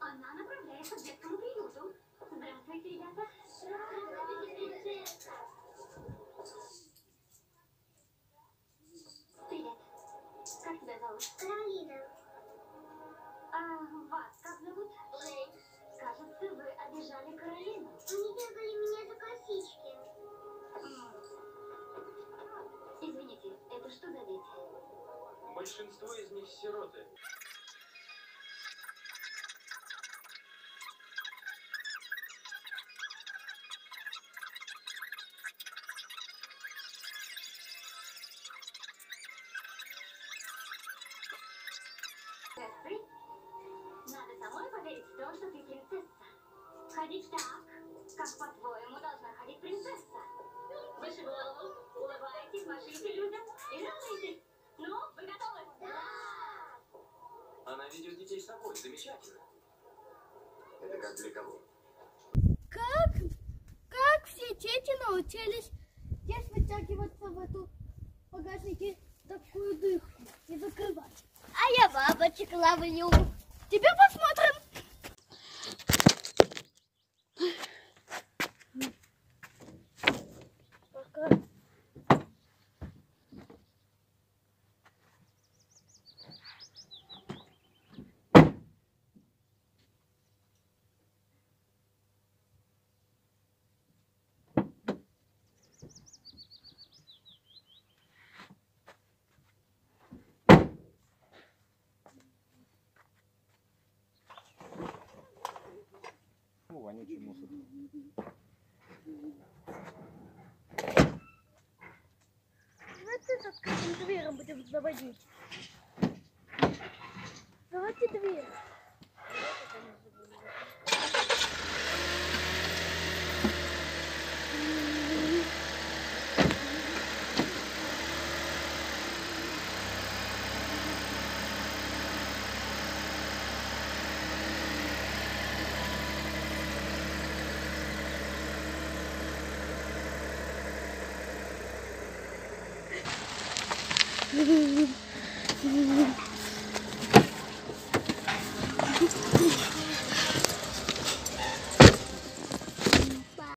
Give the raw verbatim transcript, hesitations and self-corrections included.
Она направляется к детскому приюту. Здравствуйте, ребята. Здравствуйте, принцесса. Привет. Как тебя зовут? Каролина. А вас как зовут? Блейк. Кажется, вы обижали Каролину. Они дергали меня за косички. Извините, это что за дети? Большинство из них сироты. Джеффри, надо самой поверить в то, что ты принцесса. Ходить так, как, по-твоему, должна ходить принцесса. Выше голову, улыбайтесь, машите людям и радуйтесь. Ну, вы готовы? Да! Она ведет детей с собой. Замечательно. Это как для кого? Как, как все дети научились здесь вытягиваться в эту багажнике такую дырку и закрывать? А я бабочек ловлю. Тебе посмотрим. Пока. Ну, вонючий мусор. Давайте с открытым двером будем заводить. Давайте дверь. Mm-hmm.